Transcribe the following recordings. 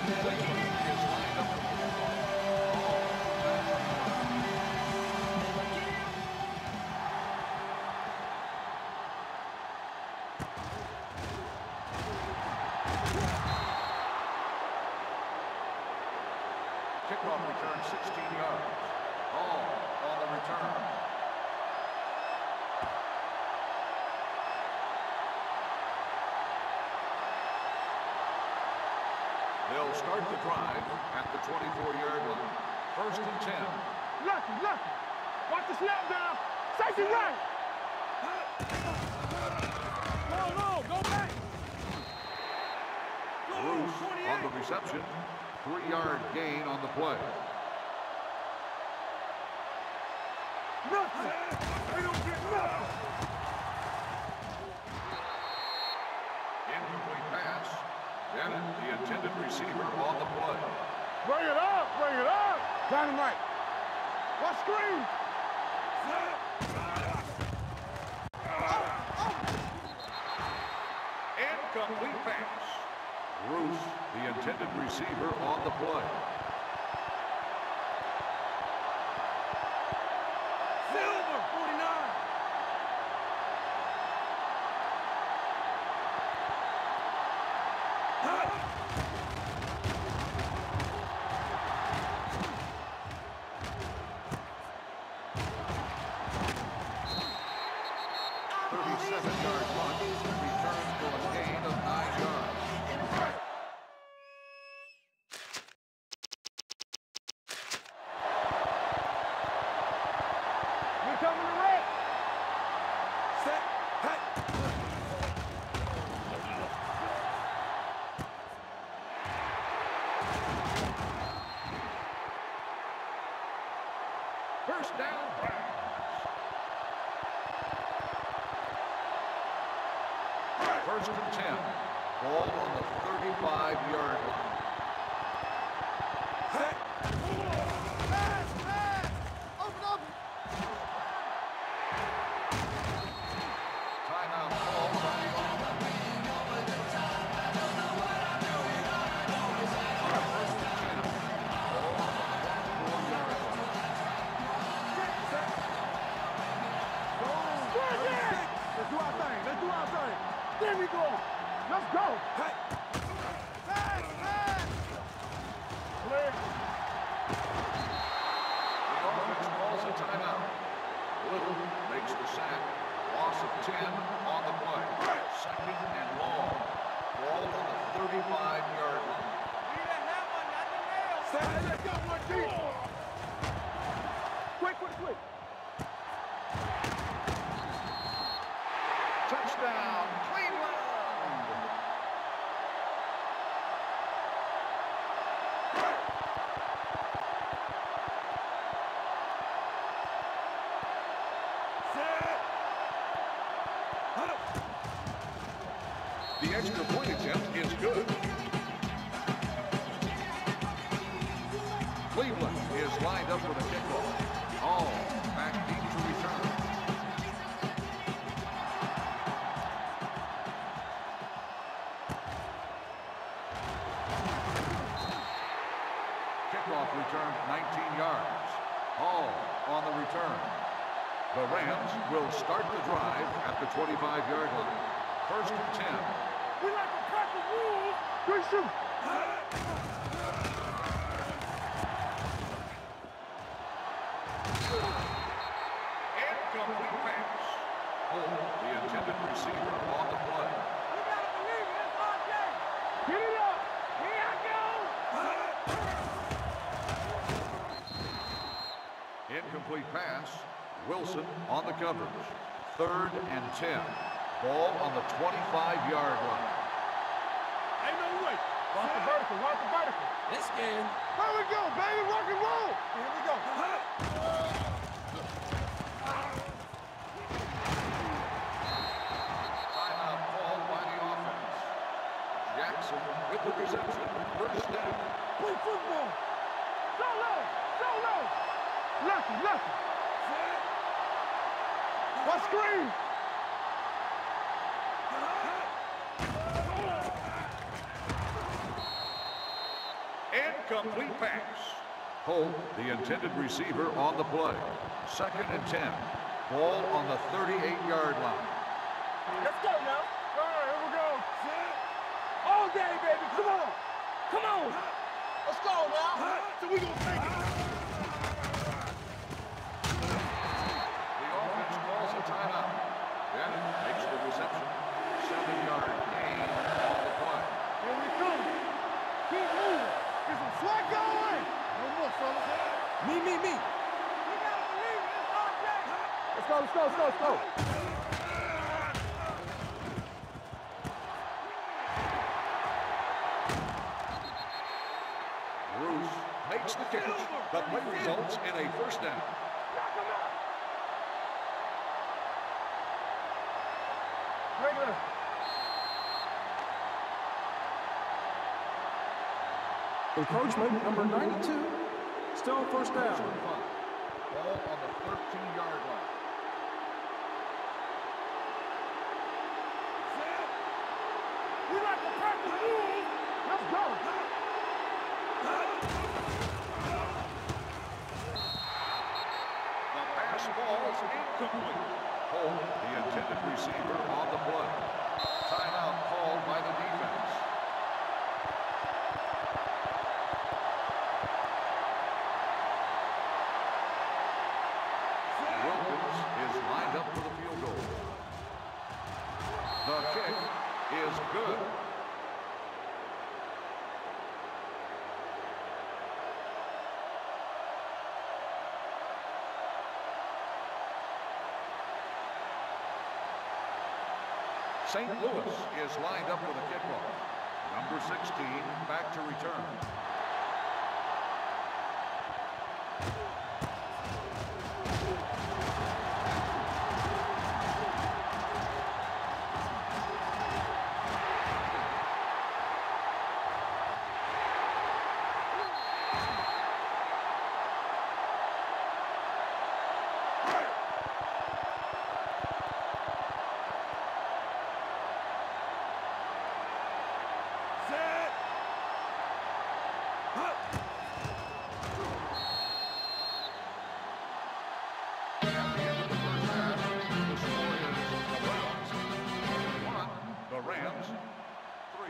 Kickoff return 16 yards. Ball on the return. They'll start the drive at the 24-yard line. First and 10. Lucky. Watch the snap down. Safety right. Go back. Bruce on the reception. 3-yard gain on the play. Nothing. They don't get nothing. Incomplete pass. Bennett, the intended receiver, on the play. Bring it up. Dynamite. What screen? Incomplete pass. Bruce, the intended receiver, on the play. Silver, 49. First down, Browns. First and 10. Ball on the 35-yard line. Timeout call by the Let's do our thing. There we go. Let's go. Hey. Pass. Clear. The offense calls a timeout. Little makes the sack. Loss of 10 on the play. Second and long. Ball on the 35-yard line. We didn't have one, not the nail. Let's go, one deep. Quick. Touchdown, Cleveland! The extra point attempt is good. Cleveland is lined up with a kickoff. All back deep to return. Kickoff return 19 yards. Hall on the return. The Rams will start the drive at the 25-yard line. First and 10. We like to cut the rules. Good shoot. Incomplete pass. Hall, the intended receiver, on the play. You gotta believe it. It's our day. Get it up. Here I go. Incomplete pass. Wilson on the coverage. Third and 10. Ball on the 25-yard line. Ain't no way. Watch the vertical. This game. There we go, baby. Rock and roll. Here we go. Timeout called by the offense. Jackson with the reception. First down. Play football. So low. Lucky. What screen? Incomplete pass. Holt, the intended receiver, on the play. 2nd and 10. Ball on the 38-yard line. Let's go now. All right, here we go. All day, baby. Come on. Come on. Let's go now. So we gonna take it. The offense calls a timeout. Bennett makes the reception. 7-yard gain on the play. Here we come. Keep moving. Get some swag going. No more, fellas. Me. We gotta believe in this all day. Let's go. Bruce makes the catch. The play results in a first down. Regular. Encroachment number 92. Still first down. Ball on the 13-yard line. We like to practice rules. Let's go. The pass ball is incomplete. Holt, the intended receiver, on the play. Timeout called by the defense. Wilkins is lined up for the field goal. The kick is good. St. Louis is lined up with a kickoff. Number 16 back to return. The Rams, 3.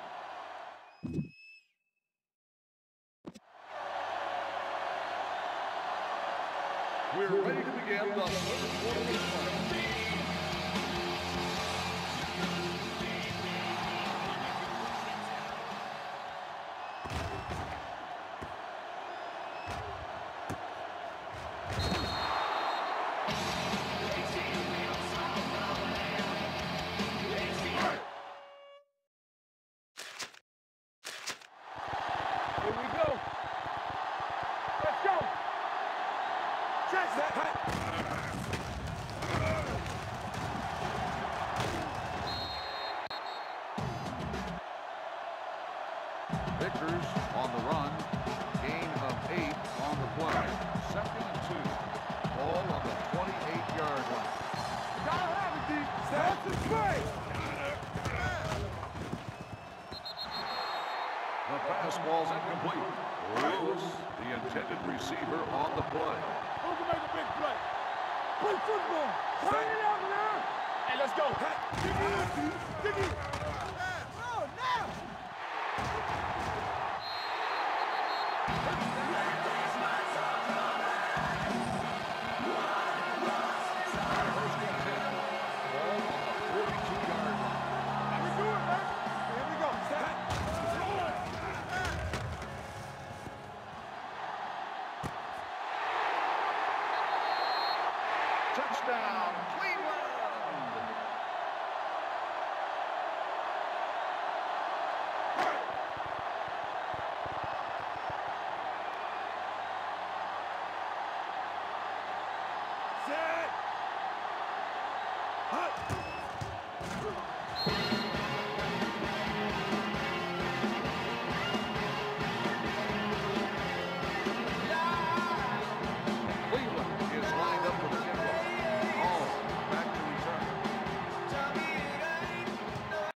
We're ready to begin the third quarter of play. Here we go. Let's go. Check that. Vickers on the run. Gain of 8 on the play. 2nd and 2. Ball on the 28-yard line. Gotta have it, D. That's the play. The pass ball's incomplete. Lewis, the intended receiver, on the play. Who can make a big play? Play football. Turn it out now. Hey, let's go. Dig in.